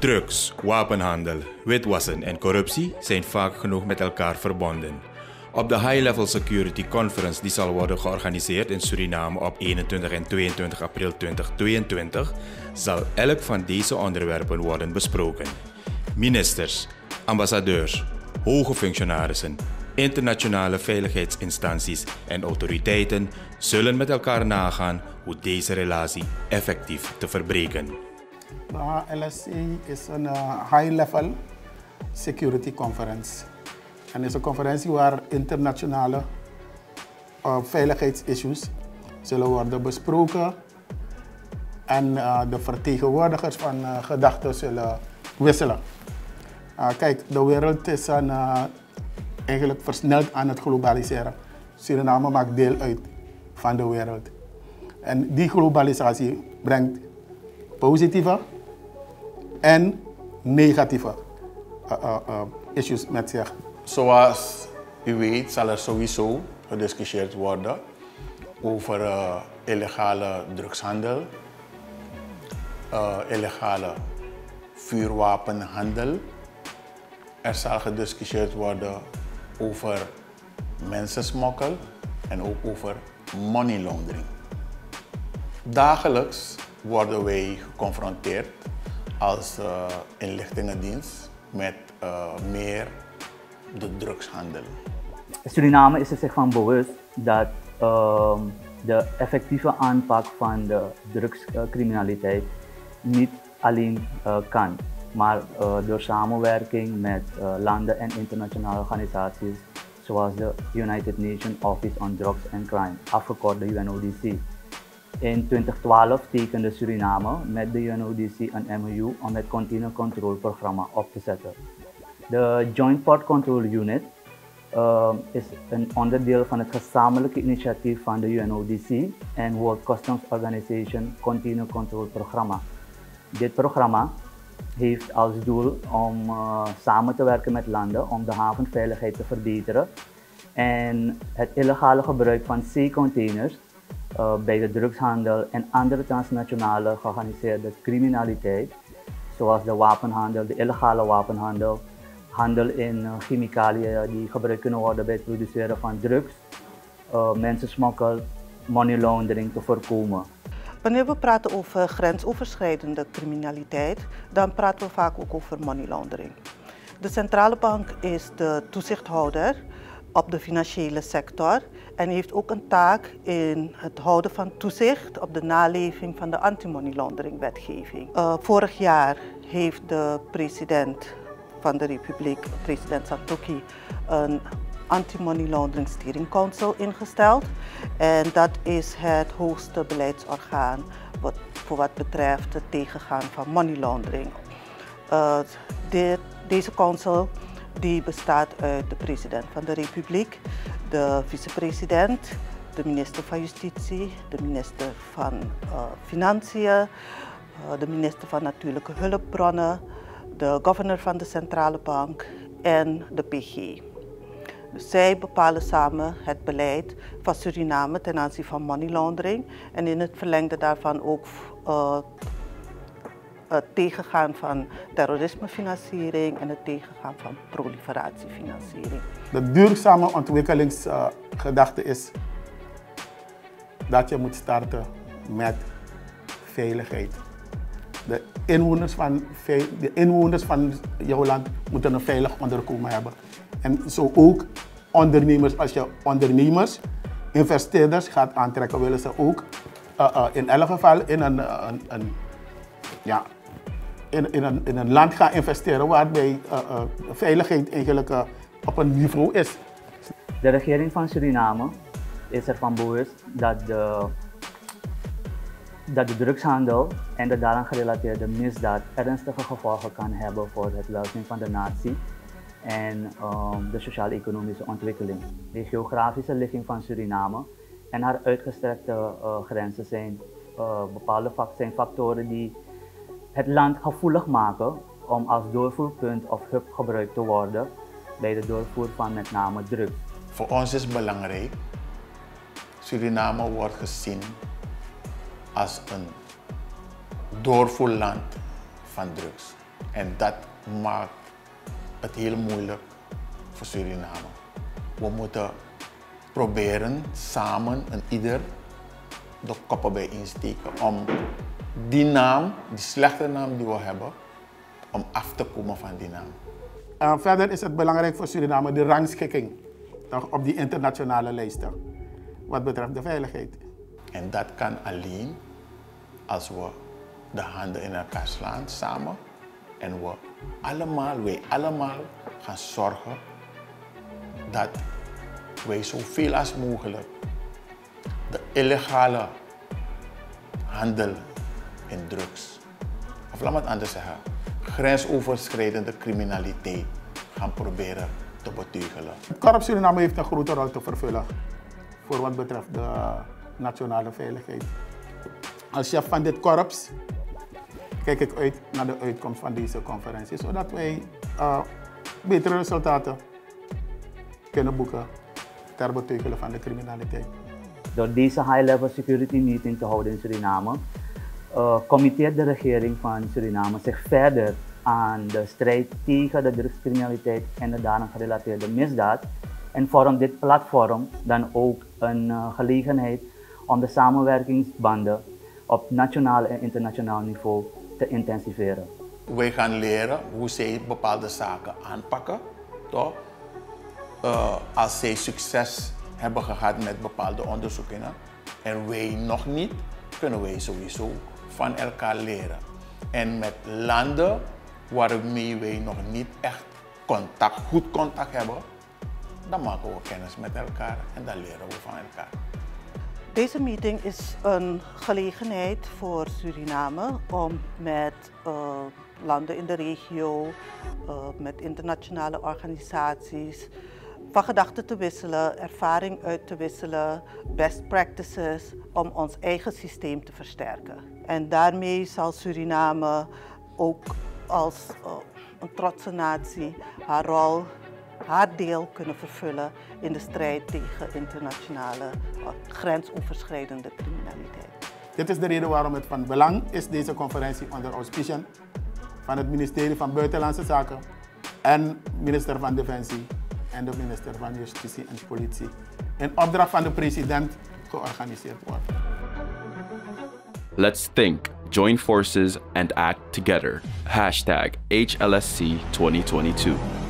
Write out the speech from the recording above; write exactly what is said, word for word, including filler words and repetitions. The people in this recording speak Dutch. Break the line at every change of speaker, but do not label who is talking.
Drugs, wapenhandel, witwassen en corruptie zijn vaak genoeg met elkaar verbonden. Op de High Level Security Conference die zal worden georganiseerd in Suriname op eenentwintig en tweeëntwintig april tweeduizend tweeëntwintig zal elk van deze onderwerpen worden besproken. Ministers, ambassadeurs, hoge functionarissen, internationale veiligheidsinstanties en autoriteiten zullen met elkaar nagaan hoe deze relatie effectief te verbreken.
De L S C is een uh, high-level security conference. En het is een conferentie waar internationale uh, veiligheidsissues zullen worden besproken. En uh, de vertegenwoordigers van uh, gedachten zullen wisselen. Uh, kijk, de wereld is een, uh, eigenlijk versneld aan het globaliseren. Suriname maakt deel uit van de wereld. En die globalisatie brengt positieve en negatieve uh, uh, uh, issues met zich.
Zoals u weet zal er sowieso gediscussieerd worden over uh, illegale drugshandel, uh, illegale vuurwapenhandel. Er zal gediscussieerd worden over mensensmokkel en ook over money laundering. Dagelijks worden wij geconfronteerd als uh, inlichtingendienst met uh, meer de drugshandel.
Suriname is er zich van bewust dat uh, de effectieve aanpak van de drugscriminaliteit niet alleen uh, kan, maar uh, door samenwerking met uh, landen en internationale organisaties zoals de United Nations Office on Drugs and Crime, afgekort de U N O D C. In twintig twaalf tekende Suriname met de U N O D C een M O U om het Container Control programma op te zetten. De Joint Port Control Unit uh, is een onderdeel van het gezamenlijke initiatief van de U N O D C en World Customs Organization Container Control Programma. Dit programma heeft als doel om uh, samen te werken met landen om de havenveiligheid te verbeteren en het illegale gebruik van zeecontainers uh, bij de drugshandel en andere transnationale georganiseerde criminaliteit, zoals de wapenhandel, de illegale wapenhandel, handel in uh, chemicaliën die gebruikt kunnen worden bij het produceren van drugs, uh, mensensmokkel, money laundering te voorkomen.
Wanneer we praten over grensoverschrijdende criminaliteit, dan praten we vaak ook over money laundering. De centrale bank is de toezichthouder op de financiële sector en heeft ook een taak in het houden van toezicht op de naleving van de anti-money laundering wetgeving. Uh, vorig jaar heeft de president van de Republiek, president Santokhi, een Anti-Money Laundering Steering Council ingesteld. En dat is het hoogste beleidsorgaan wat, voor wat betreft het tegengaan van money laundering. Uh, dit, deze council die bestaat uit de president van de Republiek, de vicepresident, de minister van Justitie, de minister van uh, Financiën, uh, de minister van Natuurlijke Hulpbronnen, de governor van de centrale bank en de P G. Dus zij bepalen samen het beleid van Suriname ten aanzien van money laundering en in het verlengde daarvan ook uh, het tegengaan van terrorismefinanciering en het tegengaan van proliferatiefinanciering.
De duurzame ontwikkelingsgedachte uh, is dat je moet starten met veiligheid. De inwoners van, de inwoners van jouw land moeten een veilig onderkomen hebben. En zo ook ondernemers, als je ondernemers, investeerders gaat aantrekken, willen ze ook uh, uh, in elk geval in een, uh, een, een, ja, in, in, een, in een land gaan investeren waarbij uh, uh, de veiligheid eigenlijk uh, op een niveau is.
De regering van Suriname is ervan bewust dat de, dat de drugshandel en de daaraan gerelateerde misdaad ernstige gevolgen kan hebben voor het welzijn van de natie en um, de sociaal-economische ontwikkeling. De geografische ligging van Suriname en haar uitgestrekte uh, grenzen zijn uh, bepaalde fact zijn factoren die het land gevoelig maken om als doorvoerpunt of hub gebruikt te worden bij de doorvoer van met name drugs.
Voor ons is belangrijk, Suriname wordt gezien als een doorvoerland van drugs. En dat maakt het heel moeilijk voor Suriname. We moeten proberen samen en ieder de koppen bij insteken om die naam, die slechte naam die we hebben, om af te komen van die naam.
Uh, verder is het belangrijk voor Suriname de rangschikking toch, op die internationale lijsten wat betreft de veiligheid.
En dat kan alleen als we de handen in elkaar slaan samen en we allemaal, wij allemaal gaan zorgen dat wij zoveel als mogelijk de illegale handel in drugs, of laat me het anders zeggen, grensoverschrijdende criminaliteit gaan proberen te beteugelen.
Het Korps Suriname heeft een grote rol te vervullen voor wat betreft de nationale veiligheid. Als chef van dit korps kijk ik uit naar de uitkomst van deze conferentie, zodat wij uh, betere resultaten kunnen boeken ter beteugelen van de criminaliteit.
Door deze high-level security meeting te houden in Suriname, uh, committeert de regering van Suriname zich verder aan de strijd tegen de drugscriminaliteit en de daaraan gerelateerde misdaad en vormt dit platform dan ook een uh, gelegenheid om de samenwerkingsbanden op nationaal en internationaal niveau te intensiveren.
Wij gaan leren hoe zij bepaalde zaken aanpakken, toch? Uh, als zij succes hebben gehad met bepaalde onderzoeken en wij nog niet, kunnen wij sowieso van elkaar leren. En met landen waarmee wij nog niet echt contact, goed contact hebben, dan maken we kennis met elkaar en dan leren we van elkaar.
Deze meeting is een gelegenheid voor Suriname om met uh, landen in de regio, uh, met internationale organisaties, van gedachten te wisselen, ervaring uit te wisselen, best practices, om ons eigen systeem te versterken. En daarmee zal Suriname ook als uh, een trotse natie haar rol, haar deel kunnen vervullen in de strijd tegen internationale uh, grensoverschrijdende criminaliteit.
Dit is de reden waarom het van belang is deze conferentie onder auspiciën van het ministerie van Buitenlandse Zaken en minister van Defensie en de minister van Justitie en Politie in opdracht van de president georganiseerd wordt.
Let's think, join forces and act together. Hashtag H L S C twenty twenty-two.